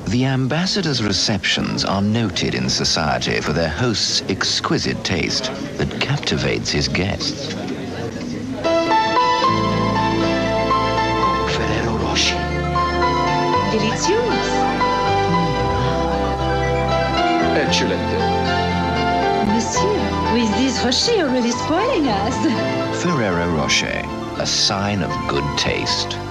The ambassador's receptions are noted in society for their host's exquisite taste that captivates his guests. Ferrero Rocher. Delicious. Excellent. Monsieur, with this Rocher already spoiling us. Ferrero Rocher, a sign of good taste.